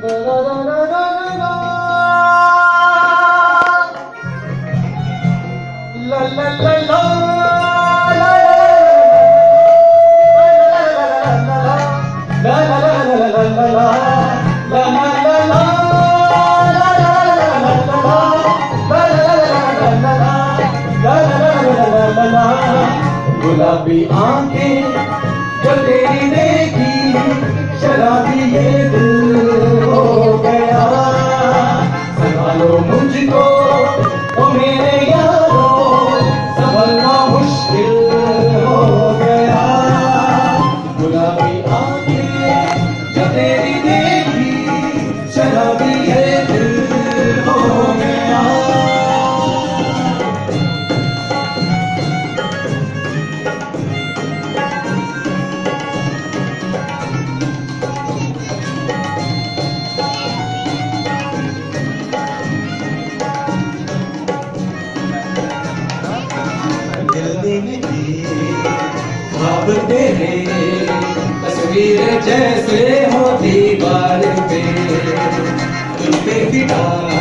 गुलाबी आंखें जो तेरी देखी, शराबी ये दिल हो गया। संभालो मुझको ओ मेरे यारो, संभलना मुश्किल हो गया। गुलाबी आंखें जो तेरी देखी, शराबी ये दिल हो गया। ख्वाब तेरे तस्वीर जैसे हो दीवार पे, तुम पे फिदा